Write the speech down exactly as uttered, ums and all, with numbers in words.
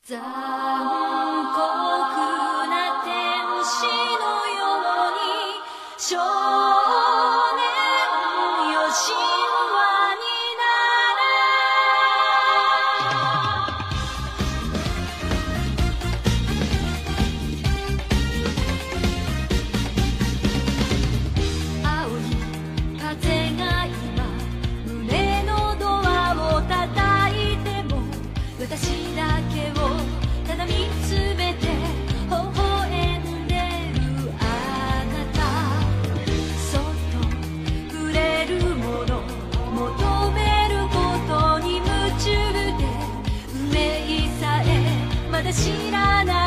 残酷な天使のように少年よ神話になれ青い風が今胸のドアを叩いても私だけをただ見つめて微笑んでるあなたそっと触れるもの求めることに夢中で運命さえまだ知らない